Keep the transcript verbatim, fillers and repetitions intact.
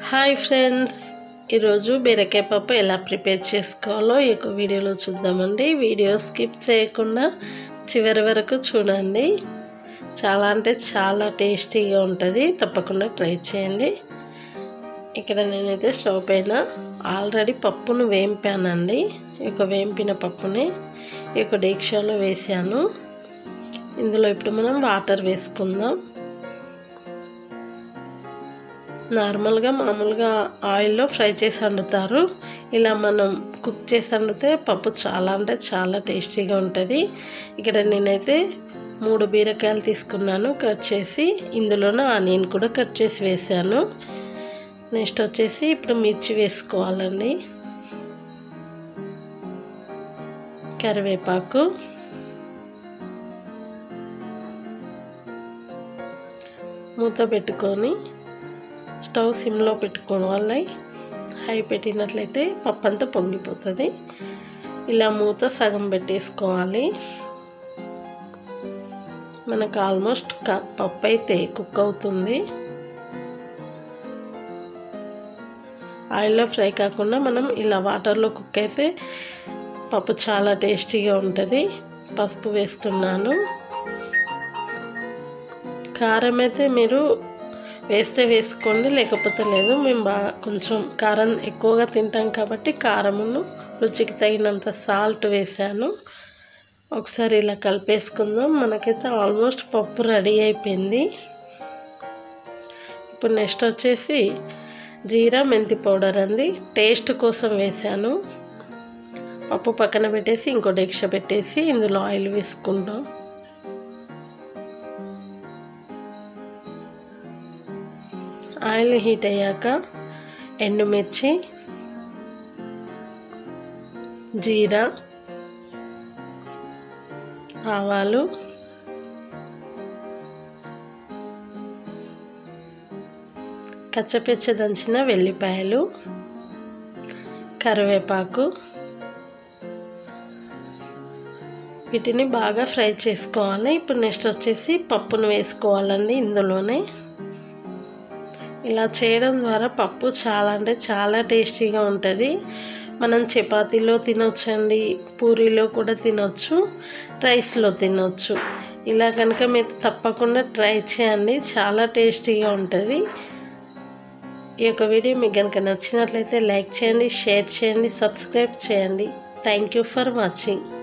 Hi friends, ఈరోజు బీరకాయ పప్పు ఎలా ప్రిపేర్ చేసుకోవాలో ఈ యొక్క వీడియోలో చూద్దామండి. వీడియో స్కిప్ చేయకుండా చివరి వరకు చూడండి. చాలా అంటే చాలా టేస్టీగా ఉంటుంది, తప్పకుండా ట్రై చేయండి. ఇక్కడ నేనైతే స్టవ్ పైన ఆల్రెడీ పప్పును వేంపానండి. ఈ యొక్క వేంపిన పప్పుని ఈ యొక్క డేక్షాలో వేసాను. ఇందులో ఇప్పుడు మనం వాటర్ వేసుకుందాం. నార్మల్గా మామూలుగా ఆయిల్లో ఫ్రై చేసి వండుతారు. ఇలా మనం కుక్ చేసి వండితే పప్పు చాలా అంటే చాలా టేస్టీగా ఉంటుంది. ఇక్కడ నేనైతే మూడు బీరకాయలు తీసుకున్నాను కట్ చేసి. ఇందులోనే ఆనియన్ కూడా కట్ చేసి వేసాను. నెక్స్ట్ వచ్చేసి ఇప్పుడు మిర్చి వేసుకోవాలండి, కరివేపాకు, మూత పెట్టుకొని స్టవ్ సిమ్లో పెట్టుకోవాలి. హై పెట్టినట్లయితే పప్పు అంతా పొంగిపోతుంది. ఇలా మూత సగం పెట్టేసుకోవాలి. మనకు ఆల్మోస్ట్ పప్పు అయితే కుక్ అవుతుంది. ఆయిల్లో ఫ్రై కాకుండా మనం ఇలా వాటర్లో కుక్ అయితే పప్పు చాలా టేస్టీగా ఉంటుంది. పసుపు వేస్తున్నాను. కారం అయితే మీరు వేస్తే వేసుకోండి, లేకపోతే లేదు. మేము బాగా కొంచెం కారం ఎక్కువగా తింటాం కాబట్టి కారమును రుచికి తగినంత సాల్ట్ వేసాను. ఒకసారి ఇలా కలిపేసుకుందాం. మనకైతే ఆల్మోస్ట్ పప్పు రెడీ అయిపోయింది. ఇప్పుడు నెక్స్ట్ వచ్చేసి జీరా మెంతి పౌడర్ అండి, టేస్ట్ కోసం వేసాను. పప్పు పక్కన పెట్టేసి ఇంకో డెక్ష పెట్టేసి ఇందులో ఆయిల్ వేసుకుందాం. ఆయిల్ హీట్ అయ్యాక ఎండుమిర్చి, జీరా, ఆవాలు, కచ్చపెచ్చ దంచిన వెల్లిపాయలు, కరివేపాకు, వీటిని బాగా ఫ్రై చేసుకోవాలి. ఇప్పుడు నెక్స్ట్ వచ్చేసి పప్పును వేసుకోవాలండి ఇందులోనే. ఇలా చేయడం ద్వారా పప్పు చాలా అంటే చాలా టేస్టీగా ఉంటుంది. మనం చపాతీలో తినొచ్చండి, పూరీలో కూడా తినొచ్చు, రైస్లో తినొచ్చు. ఇలా కనుక మీరు తప్పకుండా ట్రై చేయండి, చాలా టేస్టీగా ఉంటుంది. ఈ యొక్క వీడియో మీకు కనుక నచ్చినట్లయితే లైక్ చేయండి, షేర్ చేయండి, సబ్స్క్రైబ్ చేయండి. Thank you for watching.